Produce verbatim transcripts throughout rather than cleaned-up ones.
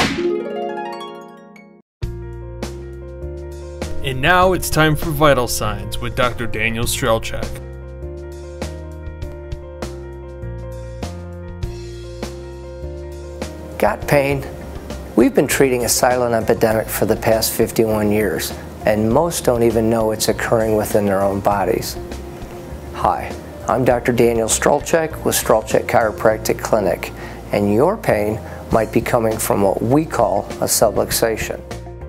And now it's time for Vital Signs with Doctor Daniel Strelchak. Got pain? We've been treating a silent epidemic for the past fifty-one years, and most don't even know it's occurring within their own bodies. Hi, I'm Doctor Daniel Strelchak with Strelchak Chiropractic Clinic, and your pain might be coming from what we call a subluxation.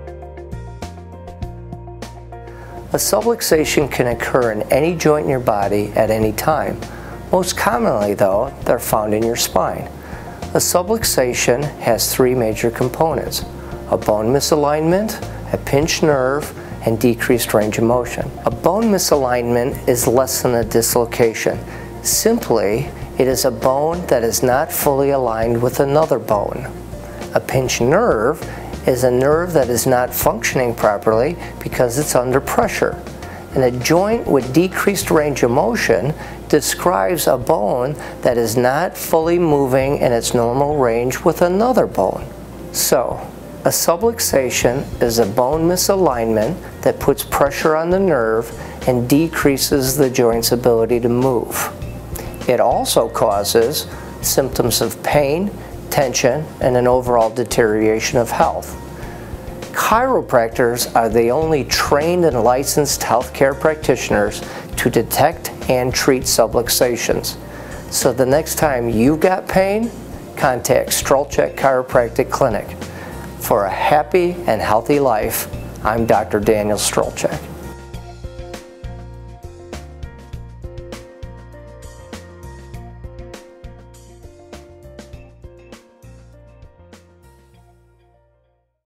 A subluxation can occur in any joint in your body at any time. Most commonly, though, they're found in your spine. A subluxation has three major components: a bone misalignment, a pinched nerve, and decreased range of motion. A bone misalignment is less than a dislocation. Simply, it is a bone that is not fully aligned with another bone. A pinched nerve is a nerve that is not functioning properly because it's under pressure. And a joint with decreased range of motion describes a bone that is not fully moving in its normal range with another bone. So, a subluxation is a bone misalignment that puts pressure on the nerve and decreases the joint's ability to move. It also causes symptoms of pain, tension, and an overall deterioration of health. Chiropractors are the only trained and licensed healthcare practitioners to detect and treat subluxations. So the next time you've got pain, contact Strelchak Chiropractic Clinic. For a happy and healthy life, I'm Doctor Daniel Strelchak.